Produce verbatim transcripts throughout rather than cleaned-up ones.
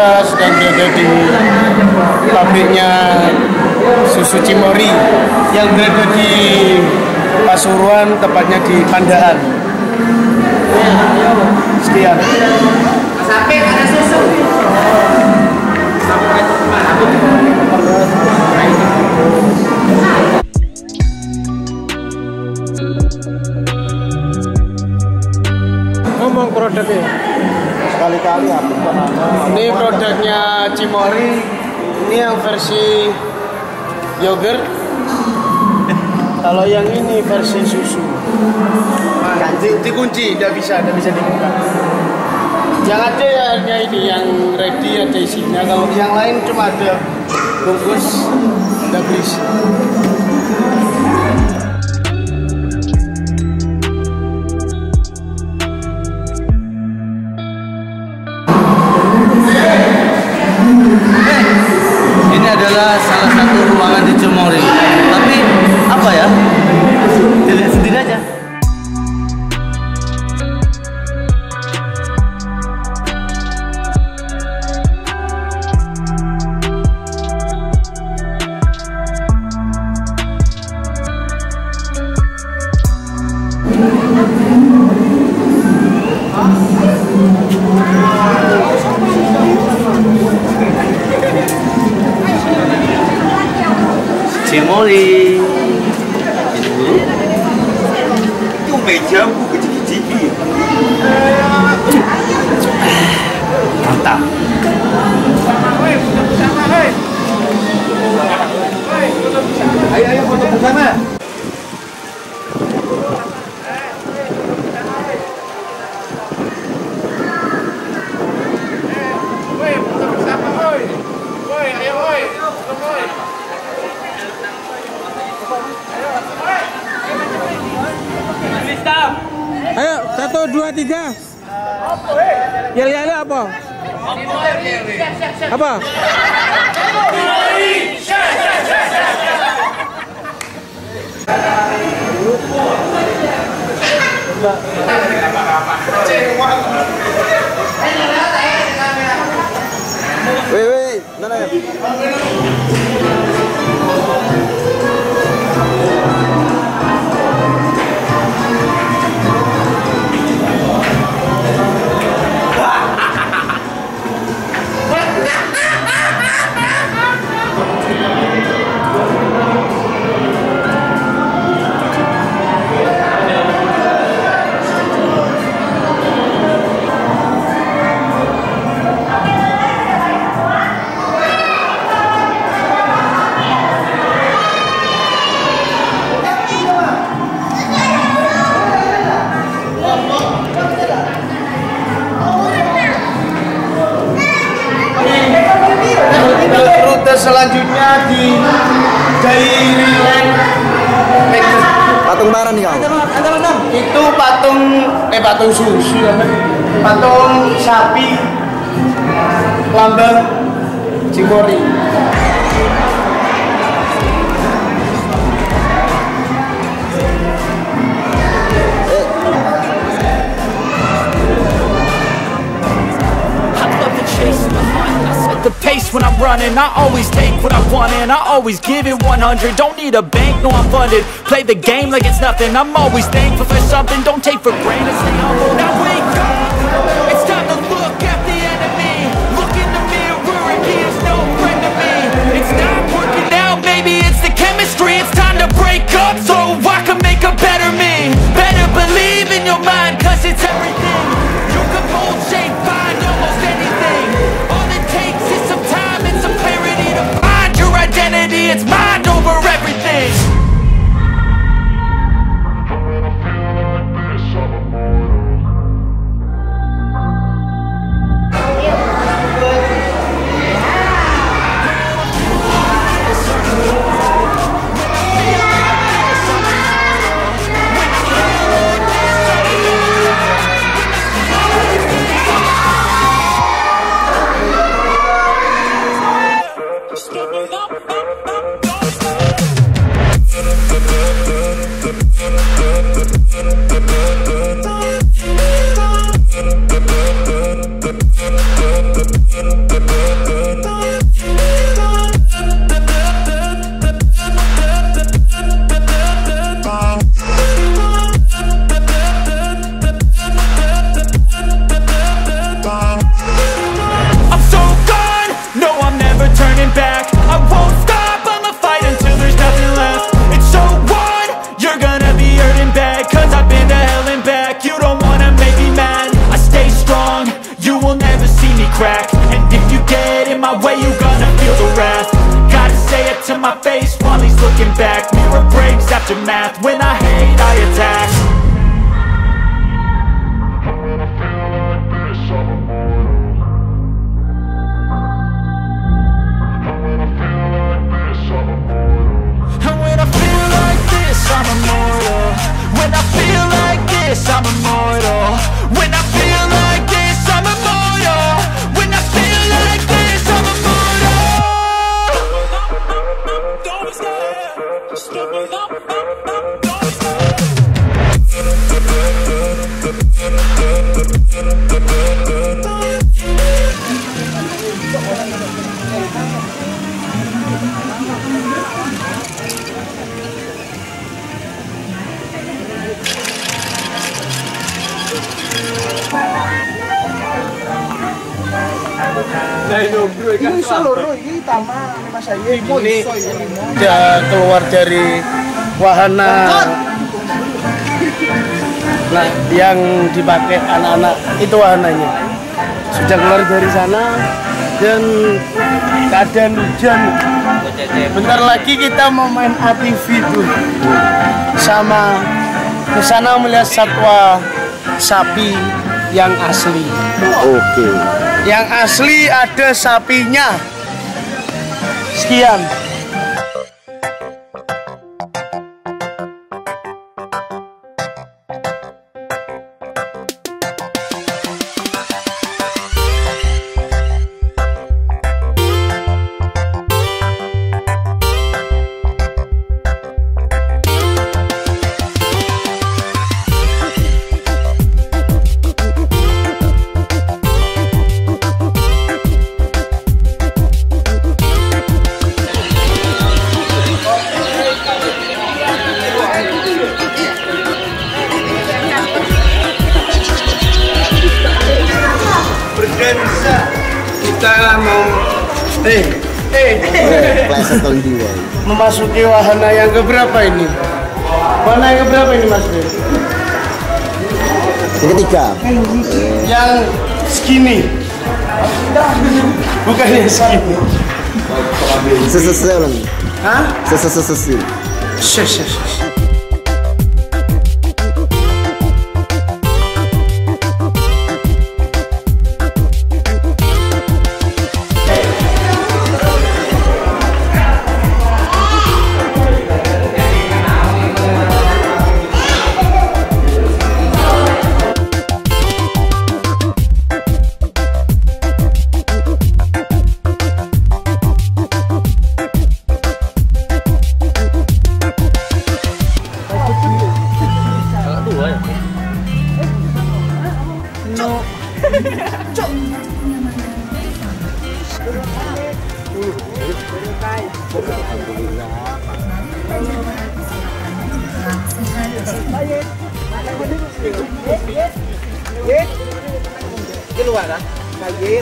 kita sedang berada di pabriknya susu Cimory yang berada di Pasuruan, tepatnya di Pandaan. Sekian. Sampai ada susu. Ngomong produknya sekali-kali habis. Ini produknya Cimory, ini yang versi yogurt. Kalau yang ini versi susu. Nah, di, dikunci, tidak bisa, tidak bisa dibuka. Yang ada ya ada ini yang ready, ada isinya. Kalau yang lain cuma ada bungkus, tidak berisi. Ini adalah salah satu ruangan di Cimory. Tapi apa ya? Dilihat sendiri aja. Cimory. Itu mejamu kecil-kecil. Mantap. Ayo, ayo foto bersama. Ayo, satu, dua, tiga. Yel-yel apa? Apa? Wei, wei, mana ya? Selanjutnya di Dairyland patung barang nih kau. Itu patung eh patung susu ya, patung sapi lambang Cimory. The pace when I'm running, I always take what I want and I always give it one hundred. Don't need a bank, no I'm funded. Play the game like it's nothing. I'm always thankful for something. Don't take for granted, stay humble. Now wake up, it's time to look at the enemy. Look in the mirror and he is no friend to me. It's not working out, maybe it's the chemistry. It's time to break up so I can make a better me. Better believe in your mind, cause it's everything. You can mold, shape, find almost anything. All it takes is some time and some clarity to find your identity. It's mind over everything. Step it up, up, up. you gonna feel the wrath? Gotta say it to my face while he's looking back. Mirror breaks after math. When I hate, I attack. And when I feel like this, I'm immortal. When I feel like this, I'm immortal. When I feel like this, I'm immortal. When I feel like this, I'm immortal. Don't stop, stop it up, don't stop. Sudah keluar dari wahana nah yang dipakai anak-anak itu wahananya sudah keluar dari sana dan keadaan hujan. Bentar lagi kita mau main A T V tuh sama ke sana melihat satwa sapi yang asli. Oke. Yang asli ada sapinya. Sekian. Kita mau eh eh memasuki wahana yang keberapa ini? Wahana yang keberapa ini, Mas Bir? Yang ketiga. Yang skinny. Bukan yang skinny. Sesesel. Hah? Sesesel. Shush, shush, shush. Keluar ah, kaget.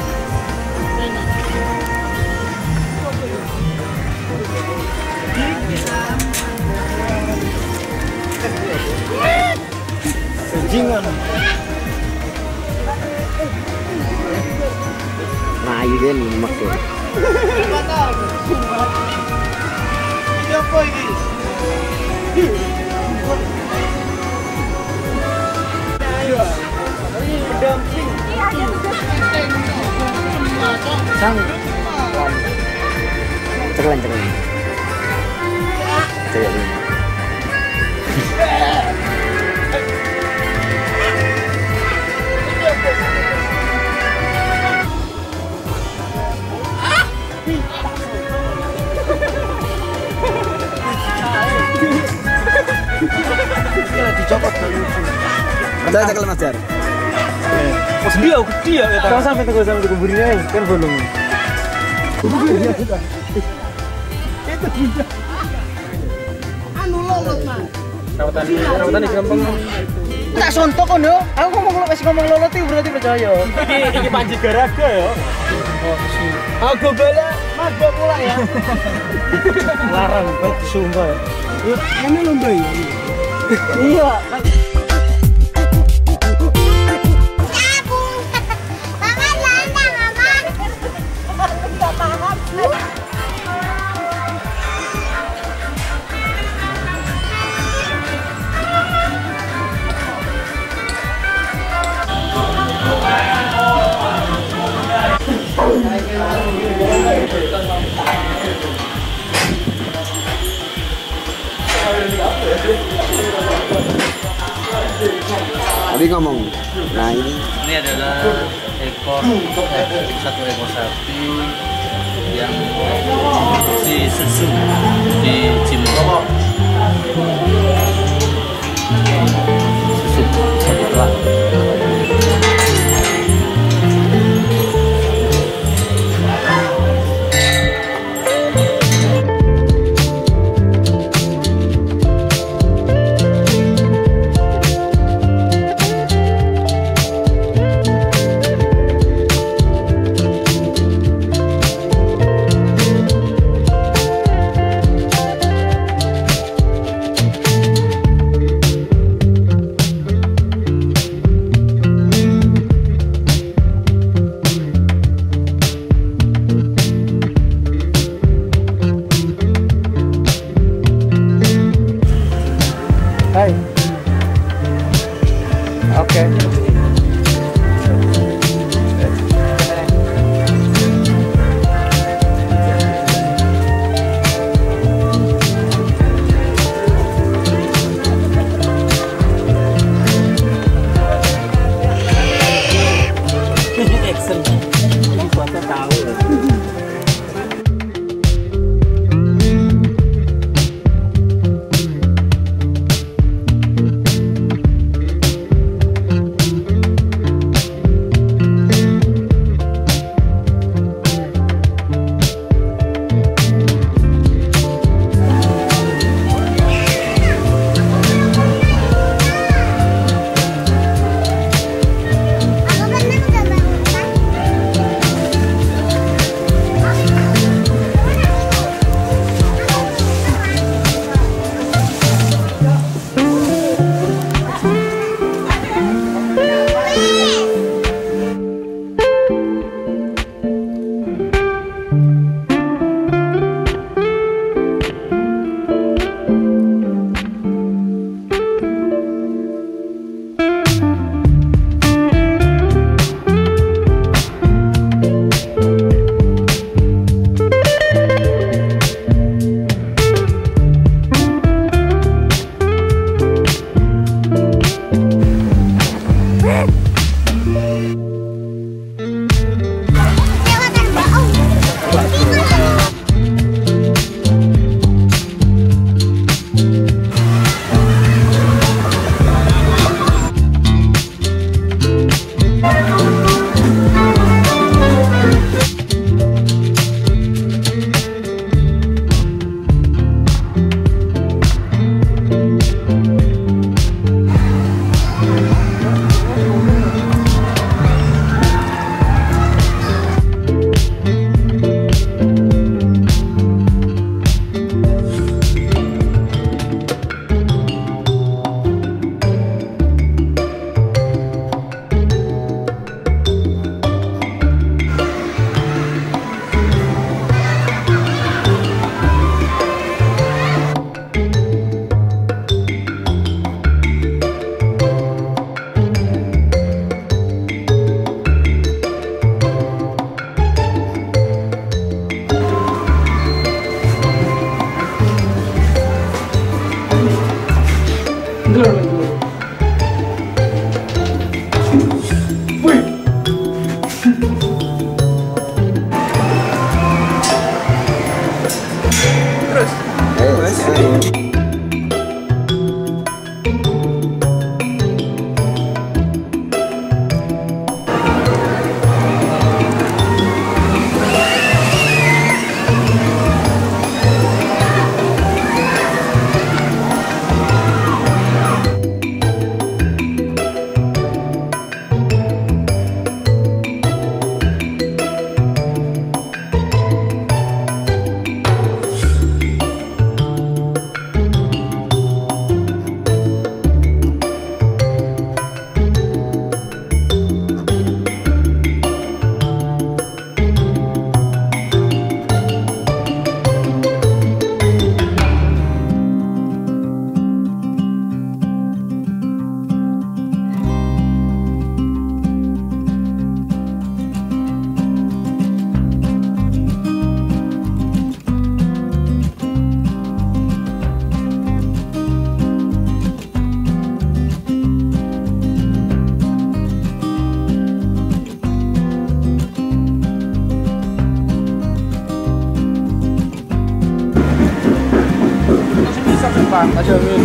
Sejingan. Nah, ini kan maksud. Siapa ini? Sang. Ceklan, ceklan. Ceklan. Dicopot dulu. Ada ceklan Mas Jar. Pas dia gede ya kita. Kau sampai tunggu sampai tunggu burinya kan belum. Itu bunda. Anu lolot, Mas. Rawatan rawatan gampang. Tak sontok kon yo. Aku ngomong kalau wis ngomong lolot iki berarti percaya. Iki iki Panji Garaga ya. Oh, sih. Aku bala mabok pula ya. Larang banget sumpah ya. Ini lomba ya. Iya. Tapi ngomong. Nah ini. Ini adalah ekor eh, satu ekor sapi yang si susu di Cimory. Susu satu telak. Hai. Oke. barokah. Amin.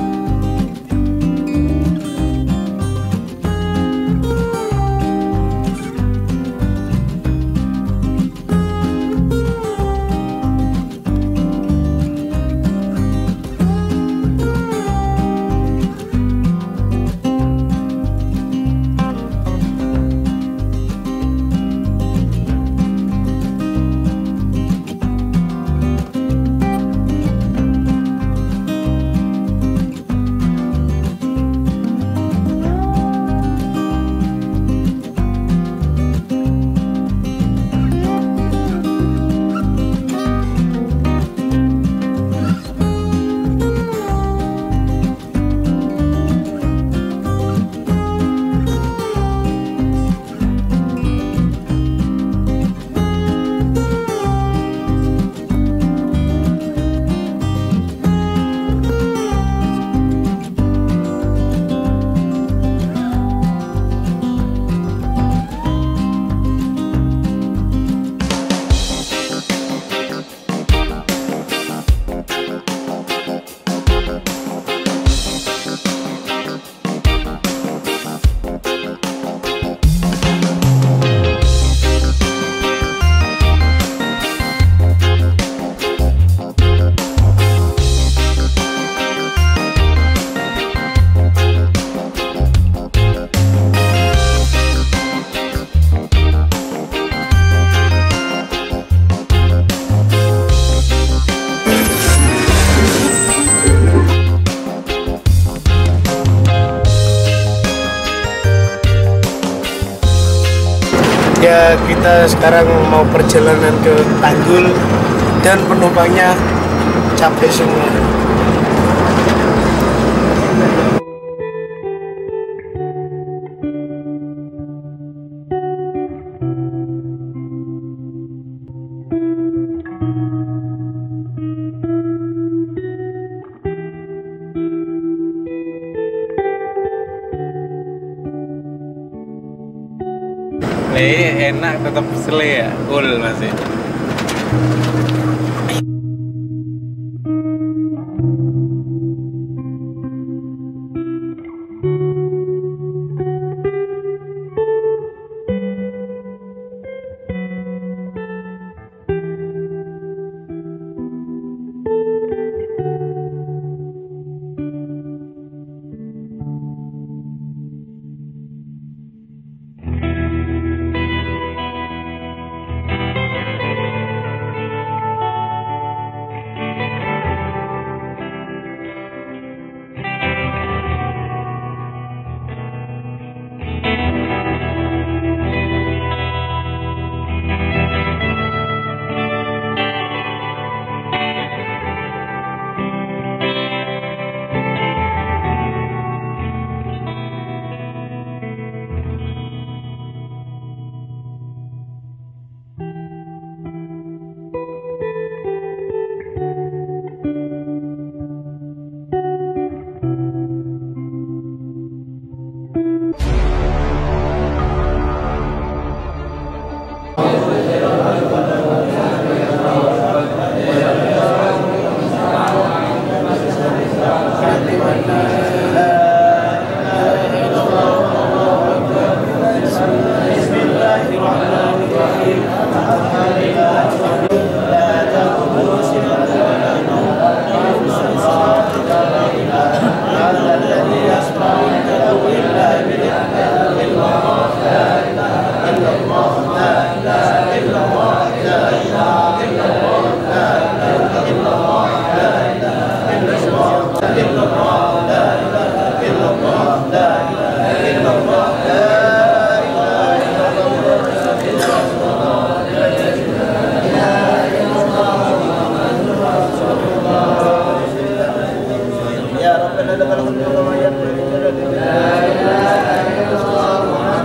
Ya, kita sekarang mau perjalanan ke Tanggul dan penumpangnya capek semua. Ini enak tetap sele ya, cool masih.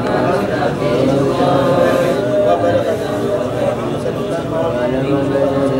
Alhamdulillah.